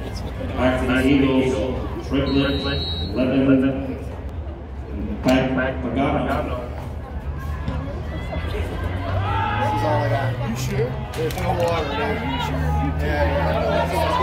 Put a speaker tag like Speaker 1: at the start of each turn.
Speaker 1: Back to the Eagles, triplet, 11, back, Dakota.
Speaker 2: This is all I got. You sure? There's no water there. You sure? Yeah.